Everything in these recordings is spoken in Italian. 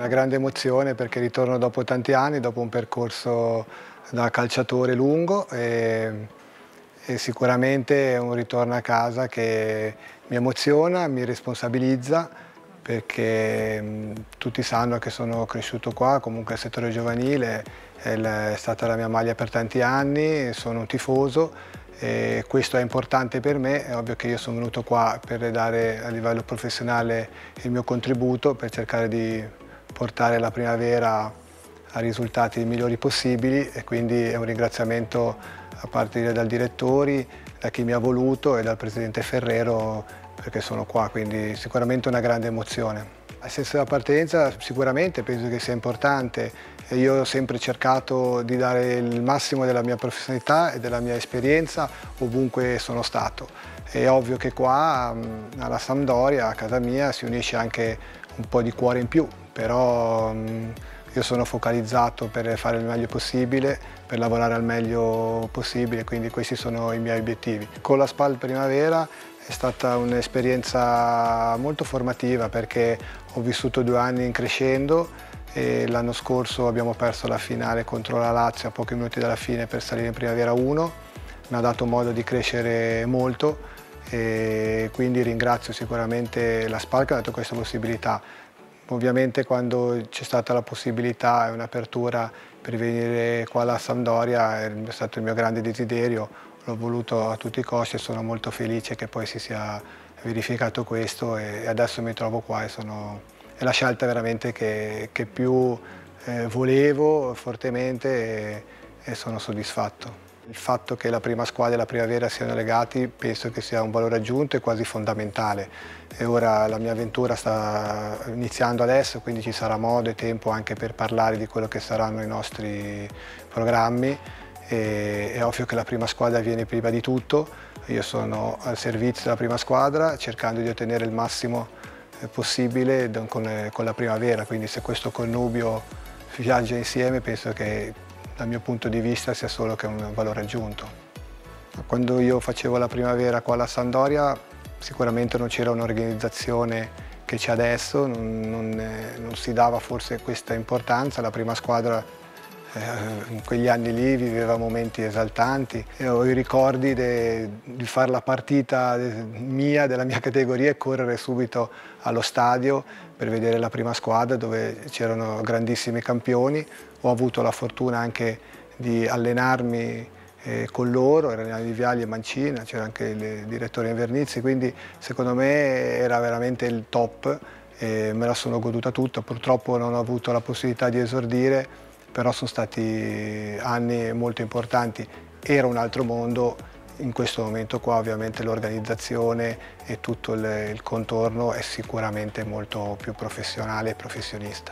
Una grande emozione perché ritorno dopo tanti anni, dopo un percorso da calciatore lungo e sicuramente è un ritorno a casa che mi emoziona, mi responsabilizza perché tutti sanno che sono cresciuto qua, comunque il settore giovanile è stata la mia maglia per tanti anni, sono un tifoso e questo è importante per me. È ovvio che io sono venuto qua per dare a livello professionale il mio contributo, per cercare di portare la primavera a risultati migliori possibili e quindi è un ringraziamento a partire dai direttori, da chi mi ha voluto e dal presidente Ferrero perché sono qua, quindi sicuramente una grande emozione. Il senso di appartenenza sicuramente penso che sia importante e io ho sempre cercato di dare il massimo della mia professionalità e della mia esperienza ovunque sono stato. È ovvio che qua alla Sampdoria, a casa mia, si unisce anche un po' di cuore in più, però io sono focalizzato per fare il meglio possibile, per lavorare al meglio possibile, quindi questi sono i miei obiettivi. Con la SPAL Primavera è stata un'esperienza molto formativa perché ho vissuto 2 anni in crescendo e l'anno scorso abbiamo perso la finale contro la Lazio a pochi minuti dalla fine per salire in Primavera 1. Mi ha dato modo di crescere molto e quindi ringrazio sicuramente la SPAL che ha dato questa possibilità. Ovviamente quando c'è stata la possibilità e un'apertura per venire qua alla Sampdoria è stato il mio grande desiderio, l'ho voluto a tutti i costi e sono molto felice che poi si sia verificato questo e adesso mi trovo qua è la scelta veramente che più volevo fortemente e sono soddisfatto. Il fatto che la prima squadra e la primavera siano legati penso che sia un valore aggiunto e quasi fondamentale. E ora la mia avventura sta iniziando adesso, quindi ci sarà modo e tempo anche per parlare di quello che saranno i nostri programmi. E è ovvio che la prima squadra viene prima di tutto. Io sono al servizio della prima squadra cercando di ottenere il massimo possibile con la primavera, quindi se questo connubio viaggia insieme penso che dal mio punto di vista sia solo che un valore aggiunto. Quando io facevo la primavera qua alla Sampdoria sicuramente non c'era un'organizzazione che c'è adesso, non si dava forse questa importanza, la prima squadra in quegli anni lì viveva momenti esaltanti e ho i ricordi di fare la partita della mia categoria e correre subito allo stadio per vedere la prima squadra dove c'erano grandissimi campioni. Ho avuto la fortuna anche di allenarmi con loro, erano Viviali e Mancina, c'era anche il direttore Invernizzi, quindi secondo me era veramente il top e me la sono goduta tutta. Purtroppo non ho avuto la possibilità di esordire, però sono stati anni molto importanti. Era un altro mondo, in questo momento qua ovviamente l'organizzazione e tutto il contorno è sicuramente molto più professionale e professionista.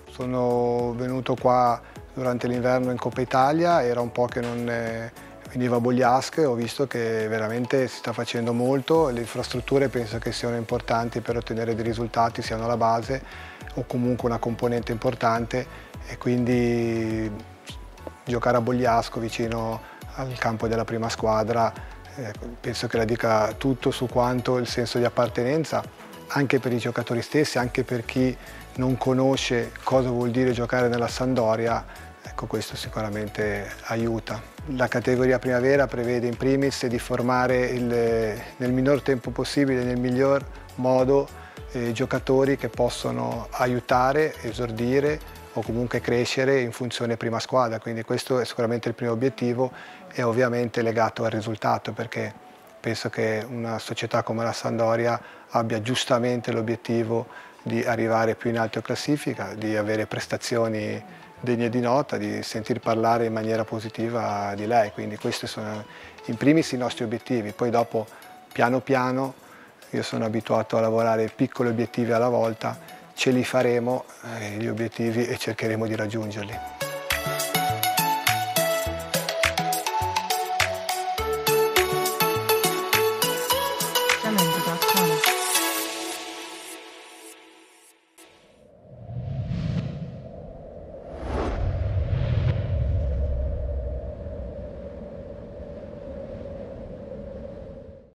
Sono venuto qua durante l'inverno in Coppa Italia, era un po' che non veniva a Bogliasque, ho visto che veramente si sta facendo molto, le infrastrutture penso che siano importanti per ottenere dei risultati, siano la base o comunque una componente importante e quindi giocare a Bogliasco vicino al campo della prima squadra penso che la dica tutto su quanto il senso di appartenenza anche per i giocatori stessi, anche per chi non conosce cosa vuol dire giocare nella Sampdoria, ecco questo sicuramente aiuta. La categoria primavera prevede in primis di formare nel minor tempo possibile, nel miglior modo, giocatori che possono aiutare, esordire o comunque crescere in funzione prima squadra, quindi questo è sicuramente il primo obiettivo e ovviamente legato al risultato perché penso che una società come la Sampdoria abbia giustamente l'obiettivo di arrivare più in alto in classifica, di avere prestazioni degne di nota, di sentir parlare in maniera positiva di lei, quindi questi sono in primis i nostri obiettivi, poi dopo piano piano io sono abituato a lavorare piccoli obiettivi alla volta, ce li faremo gli obiettivi e cercheremo di raggiungerli.